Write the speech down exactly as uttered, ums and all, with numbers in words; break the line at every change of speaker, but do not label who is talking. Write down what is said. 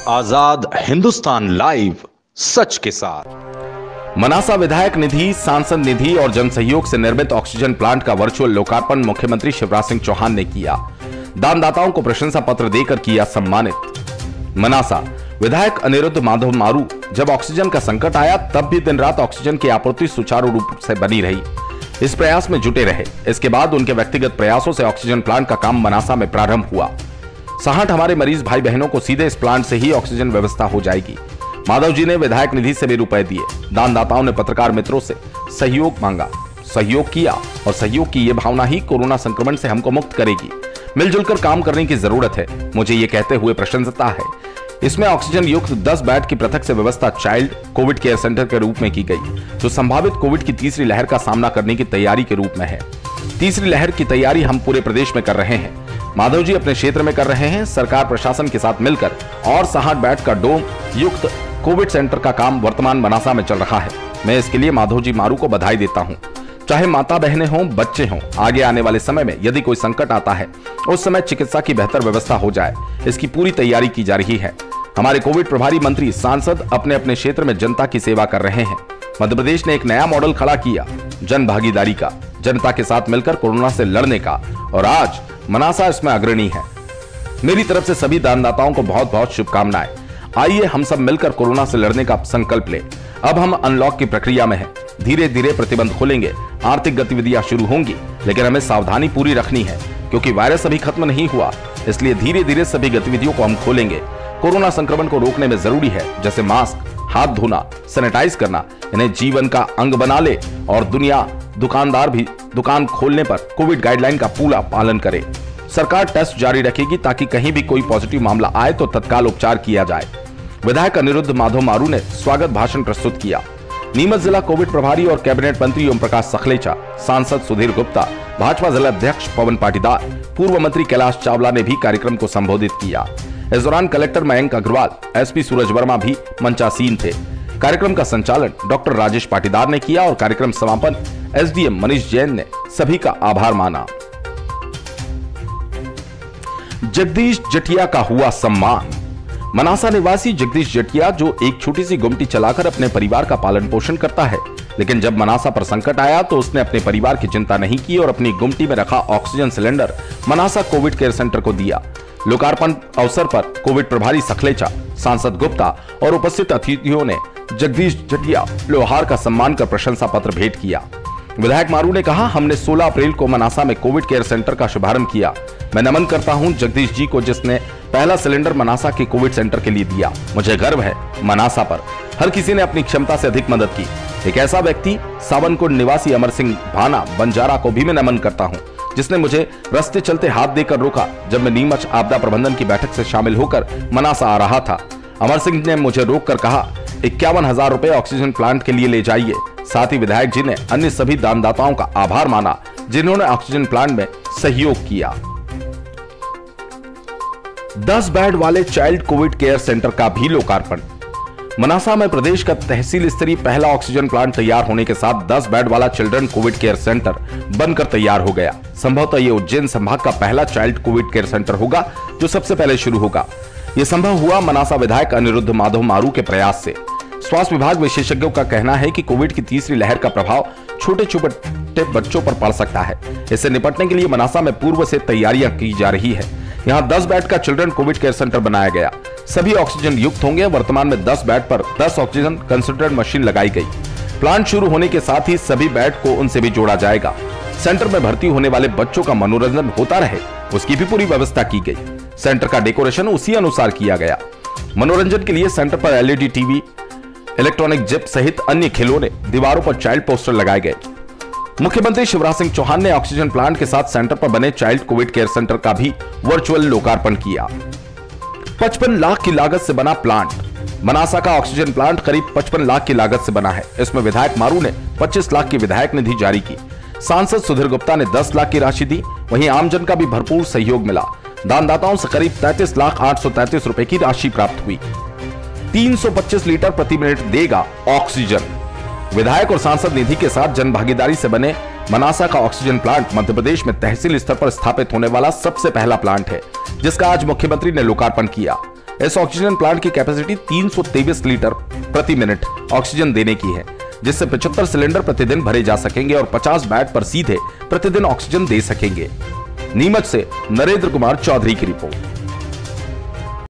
आजाद Hindustan live, सच के साथ। मनासा विधायक निधि, सांसद निधि और जनसहयोग से निर्मित ऑक्सीजन प्लांट का वर्चुअल लोकार्पण मुख्यमंत्री शिवराज सिंह चौहान ने किया। दानदाताओं को प्रशंसा पत्र देकर किया सम्मानित। मनासा विधायक अनिरुद्ध माधव मारू जब ऑक्सीजन का संकट आया तब भी दिन रात ऑक्सीजन की आपूर्ति सुचारू रूप से बनी रही, इस प्रयास में जुटे रहे। इसके बाद उनके व्यक्तिगत प्रयासों से ऑक्सीजन प्लांट का काम मनासा में प्रारंभ हुआ। साठ हमारे मरीज भाई बहनों को सीधे इस प्लांट से ही ऑक्सीजन व्यवस्था हो जाएगी। माधव जी ने विधायक निधि से भी रुपए दिए। दानदाताओं ने पत्रकार मित्रों से सहयोग मांगा, सहयोग किया और सहयोग की ये भावना ही कोरोना संक्रमण से हमको मुक्त करेगी। मिलजुल कर काम करने की जरूरत है, मुझे ये कहते हुए प्रसन्नता है। इसमें ऑक्सीजन युक्त दस बेड की पृथक से व्यवस्था चाइल्ड कोविड केयर सेंटर के रूप में की गई, जो संभावित कोविड की तीसरी लहर का सामना करने की तैयारी के रूप में है। तीसरी लहर की तैयारी हम पूरे प्रदेश में कर रहे हैं। माधव जी अपने क्षेत्र में कर रहे हैं। सरकार प्रशासन के साथ मिलकर और साठ बेड का डोम युक्त कोविड सेंटर का काम वर्तमान मनासा में चल रहा है। मैं इसके लिए माधव जी मारू को बधाई देता हूं। चाहे माता बहनें हों, बच्चे हों, आगे आने वाले समय में यदि कोई संकट आता है उस समय चिकित्सा की बेहतर व्यवस्था हो जाए, इसकी पूरी तैयारी की जा रही है। हमारे कोविड प्रभारी मंत्री, सांसद अपने अपने क्षेत्र में जनता की सेवा कर रहे हैं। मध्य प्रदेश ने एक नया मॉडल खड़ा किया, जन भागीदारी का, जनता के साथ मिलकर कोरोना से लड़ने का, और आज मनासा इसमें अग्रणी है। मेरी तरफ से सभी दानदाताओं को बहुत बहुत शुभकामनाएं। आइए हम सब मिलकर कोरोना से लड़ने का संकल्प लें। अब हम अनलॉक की प्रक्रिया में हैं। धीरे धीरे प्रतिबंध खुलेंगे, आर्थिक गतिविधियां शुरू होंगी, लेकिन हमें सावधानी पूरी रखनी है क्योंकि वायरस अभी खत्म नहीं हुआ। इसलिए धीरे धीरे सभी गतिविधियों को हम खोलेंगे। कोरोना संक्रमण को रोकने में जरूरी है, जैसे मास्क, हाथ धोना, सैनिटाइज करना, इन्हें जीवन का अंग बना ले और दुनिया दुकानदार भी दुकान खोलने पर कोविड गाइडलाइन का पूरा पालन करे। सरकार टेस्ट जारी रखेगी ताकि कहीं भी कोई पॉजिटिव मामला आए तो तत्काल उपचार किया जाए। विधायक अनिरुद्ध माधव मारू ने स्वागत भाषण प्रस्तुत किया। नीमच जिला कोविड प्रभारी और कैबिनेट मंत्री ओम प्रकाश सखलेचा, सांसद सुधीर गुप्ता, भाजपा जिला अध्यक्ष पवन पाटीदार, पूर्व मंत्री कैलाश चावला ने भी कार्यक्रम को संबोधित किया। इस दौरान कलेक्टर मयंक अग्रवाल, एसपी सूरज वर्मा भी मंचासीन थे। कार्यक्रम का संचालन डॉक्टर राजेश पाटीदार ने किया और कार्यक्रम समापन एसडीएम मनीष जैन ने सभी का आभार माना। जगदीश जटिया का हुआ सम्मान। मनासा निवासी जगदीश जटिया, जो एक छोटी सी गुमटी चलाकर अपने परिवार का पालन पोषण करता है, लेकिन जब मनासा पर संकट आया तो उसने अपने परिवार की चिंता नहीं की और अपनी गुमटी में रखा oxygen cylinder Manasa Covid care centre को दिया। लोकार्पण अवसर पर कोविड प्रभारी सखलेचा, सांसद गुप्ता और उपस्थित अतिथियों ने जगदीश जटिया लोहार का सम्मान कर प्रशंसा पत्र भेंट किया। विधायक मारू ने कहा, हमने सोलह अप्रैल को मनासा में कोविड केयर सेंटर का शुभारंभ किया। मैं नमन करता हूं जगदीश जी को, जिसने पहला सिलेंडर मनासा के कोविड सेंटर के लिए दिया। मुझे गर्व है मनासा पर। हर किसी ने अपनी क्षमता से अधिक मदद की। एक ऐसा व्यक्ति सावनकुंड निवासी अमर सिंह भाना बंजारा को भी मैं नमन करता हूं, जिसने मुझे रास्ते चलते हाथ देकर रोका जब मैं नीमच आपदा प्रबंधन की बैठक से शामिल होकर मनासा आ रहा था। अमर सिंह ने मुझे रोककर कहा, इक्यावन हजार रुपए ऑक्सीजन प्लांट के लिए ले जाइए। साथ ही विधायक जी ने अन्य सभी दानदाताओं का आभार माना जिन्होंने ऑक्सीजन प्लांट में सहयोग किया। दस बेड वाले चाइल्ड कोविड केयर सेंटर का भी लोकार्पण। मनासा में प्रदेश का तहसील स्तरीय पहला ऑक्सीजन प्लांट तैयार होने के साथ दस बेड वाला चिल्ड्रन कोविड केयर सेंटर बनकर तैयार हो गया। संभवतः ये उज्जैन संभाग का पहला चाइल्ड कोविड केयर सेंटर होगा जो सबसे पहले शुरू होगा। यह संभव हुआ मनासा विधायक अनिरुद्ध माधव मारू के प्रयास से। स्वास्थ्य विभाग विशेषज्ञों का कहना है कि कोविड की तीसरी लहर का प्रभाव छोटे छोटे बच्चों पर पड़ सकता है। इससे निपटने के लिए मनासा में पूर्व से तैयारियां की जा रही है। यहाँ दस बेड का चिल्ड्रन कोविड केयर सेंटर बनाया गया। सभी ऑक्सीजन युक्त होंगे। वर्तमान में दस बेड पर दस ऑक्सीजन कंसंट्रेटर मशीन लगाई गई। प्लांट शुरू होने के साथ ही सभी बेड को उनसे भी जोड़ा जाएगा। सेंटर में भर्ती होने वाले बच्चों का मनोरंजन होता रहे, उसकी भी पूरी व्यवस्था की गई। सेंटर का डेकोरेशन उसी अनुसार किया गया। मनोरंजन के लिए सेंटर पर एलईडी टीवी, इलेक्ट्रॉनिक जिप सहित अन्य खिलौने, दीवारों पर चाइल्ड पोस्टर लगाए गए। मुख्यमंत्री शिवराज सिंह चौहान ने ऑक्सीजन प्लांट के साथ सेंटर पर बने चाइल्ड कोविड केयर सेंटर का भी वर्चुअल लोकार्पण किया। पचपन लाख की लागत से बना प्लांट। मनासा का ऑक्सीजन प्लांट करीब पचपन लाख की लागत से बना है। इसमें विधायक मारू ने पच्चीस लाख की विधायक निधि जारी की। सांसद सुधीर गुप्ता ने दस लाख की राशि दी। वहीं आमजन का भी भरपूर सहयोग मिला। दानदाताओं से करीब तैंतीस लाख आठ सौ तैंतीस रुपए की राशि प्राप्त हुई। तीन सौ पच्चीस लीटर प्रति मिनट देगा ऑक्सीजन। विधायक और सांसद निधि के साथ जन भागीदारी से बने मनासा का ऑक्सीजन प्लांट मध्य प्रदेश में तहसील स्तर पर स्थापित होने वाला सबसे पहला प्लांट है, जिसका आज मुख्यमंत्री ने लोकार्पण किया। इस ऑक्सीजन प्लांट की कैपेसिटी तीन सौ तेईस लीटर प्रति मिनट ऑक्सीजन देने की है, जिससे पचहत्तर सिलेंडर प्रतिदिन भरे जा सकेंगे और पचास बेड पर सीधे प्रतिदिन ऑक्सीजन दे सकेंगे। नीमच से नरेंद्र कुमार चौधरी की रिपोर्ट।